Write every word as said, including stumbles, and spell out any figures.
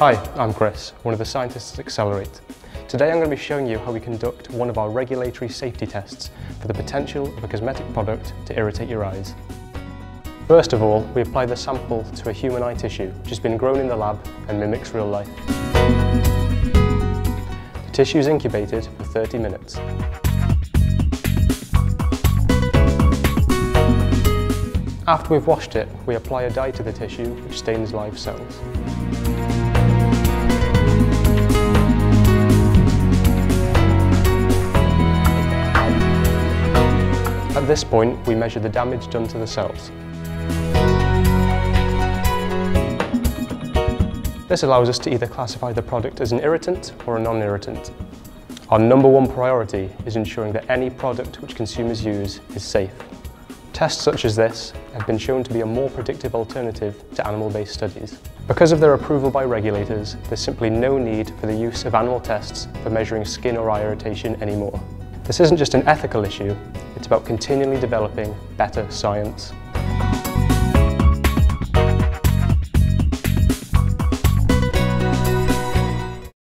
Hi, I'm Chris, one of the scientists at Accelerate. Today I'm going to be showing you how we conduct one of our regulatory safety tests for the potential of a cosmetic product to irritate your eyes. First of all, we apply the sample to a human eye tissue which has been grown in the lab and mimics real life. The tissue is incubated for thirty minutes. After we've washed it, we apply a dye to the tissue which stains live cells. At this point, we measure the damage done to the cells. This allows us to either classify the product as an irritant or a non-irritant. Our number one priority is ensuring that any product which consumers use is safe. Tests such as this have been shown to be a more predictive alternative to animal-based studies. Because of their approval by regulators, there's simply no need for the use of animal tests for measuring skin or eye irritation anymore. This isn't just an ethical issue, it's about continually developing better science.